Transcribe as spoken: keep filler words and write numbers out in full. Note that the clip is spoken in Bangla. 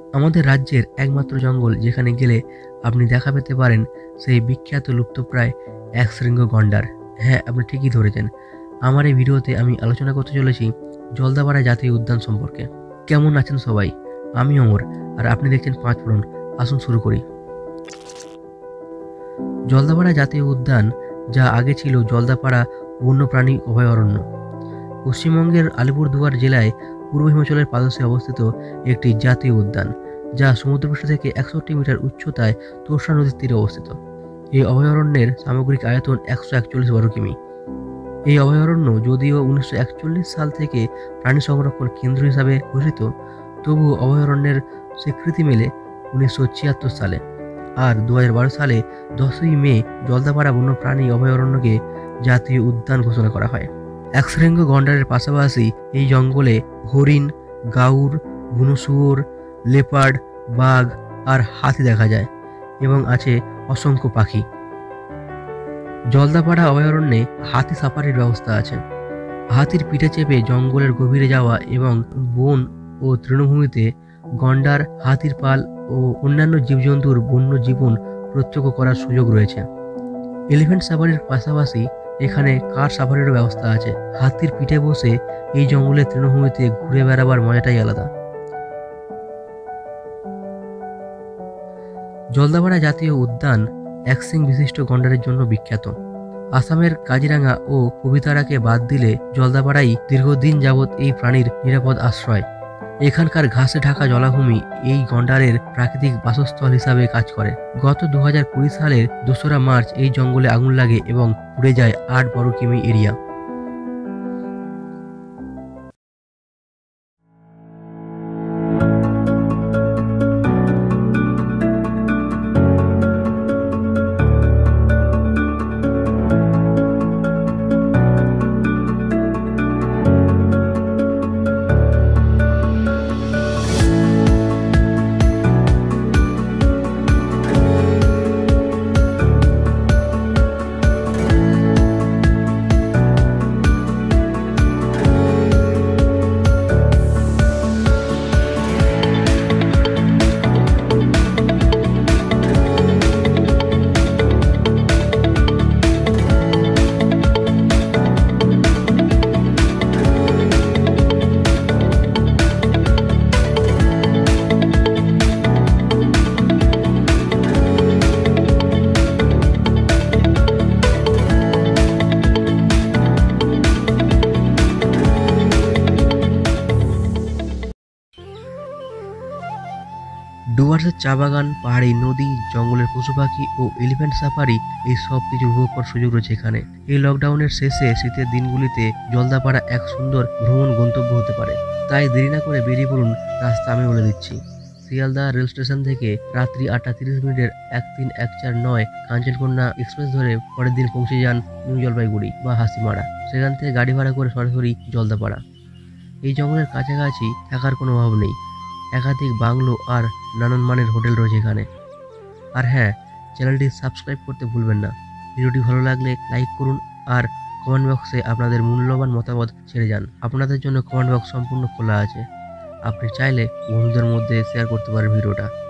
আমাদের রাজ্যের একমাত্র জঙ্গল যেখানে গেলে আপনি দেখা পেতে পারেন সেই বিখ্যাত লুপ্তপ্রায় এক শৃঙ্গ গন্ডার। হ্যাঁ, আপনি ঠিকই ধরেছেন। আমার এই ভিডিওতে আমি আলোচনা করতে চলেছি জলদাপাড়া জাতীয় উদ্যান সম্পর্কে। কেমন আছেন সবাই? আমি অমর, আর আপনি দেখছেন পাঁচ ফোড়ন। আসুন শুরু করি। জলদাপাড়া জাতীয় উদ্যান, যা আগে ছিল জলদাপাড়া বন্যপ্রাণী অভয়ারণ্য, পশ্চিমবঙ্গের আলিপুরদুয়ার জেলায় পূর্ব হিমাচলের পাদদেশে অবস্থিত একটি জাতীয় উদ্যান, যা সমুদ্রপৃষ্ঠ থেকে একষট্টি মিটার উচ্চতায় তোর্ষা নদীর তীরে অবস্থিত। এই অভয়ারণ্যের সামগ্রিক আয়তন একশো একচল্লিশ বর্গ কিমি। এই অভয়ারণ্য যদিও উনিশশো একচল্লিশ সাল থেকে প্রাণী সংরক্ষণ কেন্দ্র হিসাবে ঘোষিত, তবুও অভয়ারণ্যের স্বীকৃতি মেলে উনিশশো ছিয়াত্তর সালে। আর দু হাজার বারো সালে দশই মে জলদাপাড়া বন্যপ্রাণী অভয়ারণ্যকে জাতীয় উদ্যান ঘোষণা করা হয়। একশৃঙ্গ গন্ডারের পাশাপাশি এই জঙ্গলে হরিণ, গাউর, বুনো শুয়োর, লেপার্ড, বাঘ আর হাতি দেখা যায়, এবং আছে অসংখ্য পাখি। জলদাপাড়া অভয়ারণ্যে হাতি সাফারির ব্যবস্থা আছে। হাতির পিঠে চেপে জঙ্গলের গভীরে যাওয়া এবং বন ও তৃণভূমিতে গন্ডার, হাতির পাল ও অন্যান্য জীবজন্তুর বন্য জীবন প্রত্যক্ষ করার সুযোগ রয়েছে। এলিফ্যান্ট সাফারির পাশাপাশি এখানে কার সাফারিরও ব্যবস্থা আছে। হাতির পিঠে বসে এই জঙ্গলের তৃণভূমিতে ঘুরে বেড়াবার মজাটাই আলাদা। জলদাপাড়া জাতীয় উদ্যান এক শিং বিশিষ্ট গন্ডারের জন্য বিখ্যাত। আসামের কাজিরাঙ্গা ও পবিতরাকে বাদ দিলে জলদাপাড়াই দীর্ঘদিন যাবৎ এই প্রাণীর নিরাপদ আশ্রয়। এখানকার ঘাসে ঢাকা জলাভূমি এই গন্ডারের প্রাকৃতিক বাসস্থল হিসাবে কাজ করে। গত দু হাজার কুড়ি সালের দোসরা মার্চ এই জঙ্গলে আগুন লাগে এবং পুড়ে যায় আট বর্গ কিমি এরিয়া। ডুয়ার্সের চা বাগান, পাহাড়ি নদী, জঙ্গলের পশু পাখি ও এলিফ্যান্ট সাফারি, এই সব কিছু উপভোগ করার সুযোগ রয়েছে এখানে। এই লকডাউনের শেষে শীতের দিনগুলিতে জলদাপাড়া এক সুন্দর ভ্রমণ গন্তব্য হতে পারে। তাই দেরি না করে বেরিয়ে পড়ুন। রাস্তা আমি বলে দিচ্ছি। শিয়ালদা রেল স্টেশন থেকে রাত্রি আটটা তিরিশ মিনিটের এক তিন এক চার নয় কাঞ্চনকন্যা এক্সপ্রেস ধরে পরের দিন পৌঁছে যান নিউ জলপাইগুড়ি বা হাসিমারা। সেখান থেকে গাড়ি ভাড়া করে সরাসরি জলদাপাড়া। এই জঙ্গলের কাছাকাছি থাকার কোনো অভাব নেই। একাধিক বাংলো আর নানান মানের হোটেল রয়েছে এখানে। আর হ্যাঁ, চ্যানেলটি সাবস্ক্রাইব করতে ভুলবেন না। ভিডিওটি ভালো লাগলে লাইক করুন আর কমেন্ট বক্সে আপনাদের মূল্যবান মতামত ছেড়ে যান। আপনাদের জন্য কমেন্ট বক্স সম্পূর্ণ খোলা আছে। আপনি চাইলে বন্ধুদের মধ্যে শেয়ার করতে পারেন ভিডিওটা।